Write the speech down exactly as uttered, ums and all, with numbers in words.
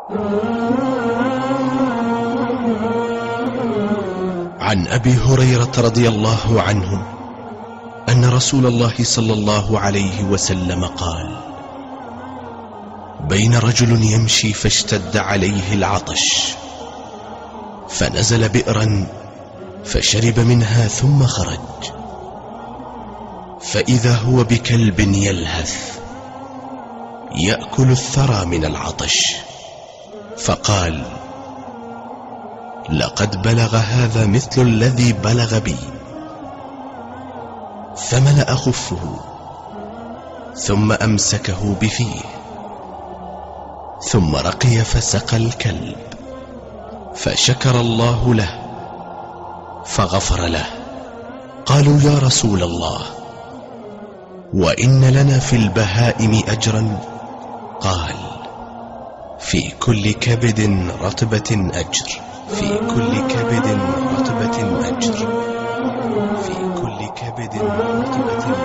عن أبي هريرة رضي الله عنه أن رسول الله صلى الله عليه وسلم قال: بين رجل يمشي فاشتد عليه العطش فنزل بئرا فشرب منها ثم خرج، فإذا هو بكلب يلهث يأكل الثرى من العطش، فقال: لقد بلغ هذا مثل الذي بلغ بي، فملأ خفه ثم أمسكه بفيه، ثم رقي فسقى الكلب، فشكر الله له فغفر له. قالوا: يا رسول الله، وإن لنا في البهائم أجرا؟ قال: في كل كبد رطبة أجر، في كل كبد رطبة أجر، في كل كبد رطبة أجر.